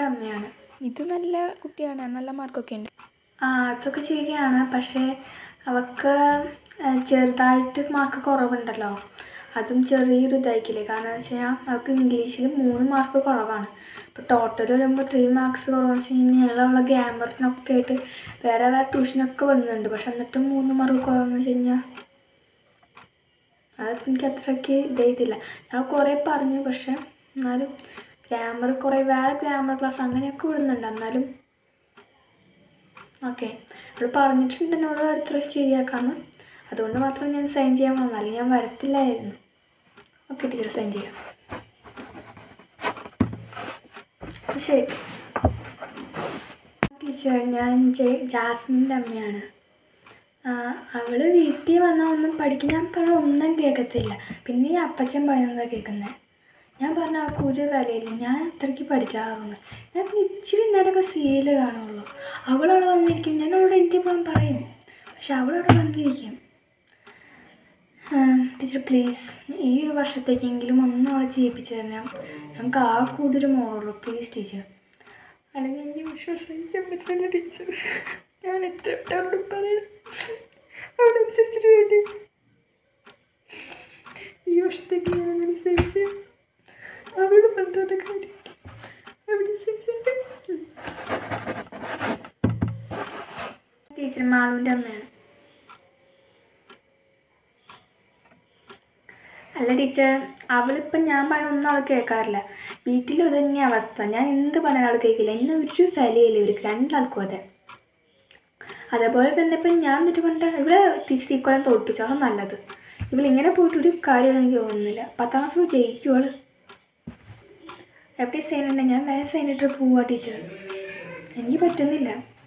അമ്മയാണ്. ഇത് നല്ല കുട്ടിയാണ്, നല്ല മാർക്കൊക്കെ ഉണ്ട്. അതൊക്കെ ശരിയാണ്. പക്ഷേ അവൾക്ക് ചെറുതായിട്ട് മാർക്ക് കുറവുണ്ടല്ലോ. അതും ചെറിയൊരു ഇതായിരിക്കില്ലേ. കാരണം എന്ന് വെച്ച് കഴിഞ്ഞാൽ അവൾക്ക് ഇംഗ്ലീഷിൽ 3 മാർക്ക് കുറവാണ്. ഇപ്പോൾ ടോട്ടൽ വരുമ്പോൾ 3 മാർക്സ് കുറവെന്ന് വെച്ച് കഴിഞ്ഞാൽ അവളെ ഗ്രാമറിനൊക്കെ ആയിട്ട് വേറെ ട്യൂഷനൊക്കെ വന്നിട്ടുണ്ട്. പക്ഷെ എന്നിട്ടും 3 മാർക്ക് കുറവെന്ന് വെച്ച് കഴിഞ്ഞാൽ അത് എനിക്ക് അത്രയ്ക്ക് ഇതായിട്ടില്ല. ഞാൻ കുറേ പറഞ്ഞു, പക്ഷെ എന്നാലും ഗ്രാമർ കുറേ വേറെ ഗ്രാമർ ക്ലാസ് അങ്ങനെയൊക്കെ വിടുന്നുണ്ട്. എന്നാലും ഓക്കെ, അവൾ പറഞ്ഞിട്ടുണ്ട് എന്നോട് അടുത്ത പ്രാവശ്യം ശരിയാക്കാമെന്ന്. അതുകൊണ്ട് മാത്രം ഞാൻ സൈൻ ചെയ്യാൻ വന്നു, അല്ലെങ്കിൽ ഞാൻ വരത്തില്ലായിരുന്നു. ഓക്കെ ടീച്ചർ, സൈൻ ചെയ്യാം. ശരി ടീച്ചർ, ഞാൻ ജാസ്മിൻ്റെ അമ്മയാണ്. അവൾ വീട്ടിൽ വന്നാൽ ഒന്നും പഠിക്കും. ഞാൻ പറഞ്ഞാൽ ഒന്നും കേൾക്കത്തില്ല. പിന്നെ ഈ അപ്പച്ചൻ പറയുന്നതാണ് കേൾക്കുന്നത്. ഞാൻ പറഞ്ഞാൽ അവൾക്ക് ഒരു വിലയില്ല. ഞാൻ അത്രയ്ക്ക് പഠിക്കാറുണ്ട്. ഞാൻ പിന്നെ ഇച്ചിരി നേരമൊക്കെ സീരിയൽ കാണുള്ളൂ. അവളവിടെ വന്നിരിക്കും. ഞാൻ അവിടെ എനിക്ക് പോകാൻ പറയും, പക്ഷെ അവളവിടെ വന്നിരിക്കും. ടീച്ചർ പ്ലീസ്, ഈ ഒരു വർഷത്തേക്കെങ്കിലും ഒന്നും അവളെ ചെയ്യിപ്പിച്ചു തരണം. ഞങ്ങൾക്ക് ആ കൂടുതൽ മോളുള്ളൂ. പ്ലീസ് ടീച്ചർ, അല്ലെങ്കിൽ എനിക്ക് വിശ്വസിക്കാൻ പറ്റില്ല ടീച്ചർ. ഞാൻ എത്ര അവളോട് പറയാം. അവിടെ അനുസരിച്ചിട്ട് വേണ്ടി ഈ വർഷത്തേക്ക് ഞാൻ അനുസരിച്ച് അവരോട് ബന്ധപ്പെട്ട കാര്യം ടീച്ചർ മാളുവിൻ്റെ അമ്മയാണ്. അല്ല ടീച്ചർ, അവളിപ്പം ഞാൻ പറഞ്ഞ ഒന്നും അവൾ കേൾക്കാറില്ല. വീട്ടിലും ഇത് തന്നെയാണ് അവസ്ഥ. ഞാൻ എന്ത് പറഞ്ഞാലും അവൾ കേൾക്കില്ല. എന്നെ ഒരു വിലയില്ല ഇവർക്ക് രണ്ടാൾക്കും. അതേപോലെ തന്നെ ഇപ്പം ഞാൻ എന്നിട്ട് കൊണ്ട് ഇവിടെ ടീച്ചർ ഇക്കൊല്ലം തോൽപ്പിച്ചു. അതാണ് നല്ലത്. ഇവളിങ്ങനെ പോയിട്ട് ഒരു കാര്യമാണ് എനിക്ക് തോന്നുന്നില്ല. 10ാം ക്ലാസ് ജയിക്കും അവൾ. എവിടെ സൈൻ ഉണ്ടെങ്കിൽ ഞാൻ വേറെ സൈൻ ഇട്ട് പോവാ ടീച്ചർ. എനിക്ക് പറ്റുന്നില്ല.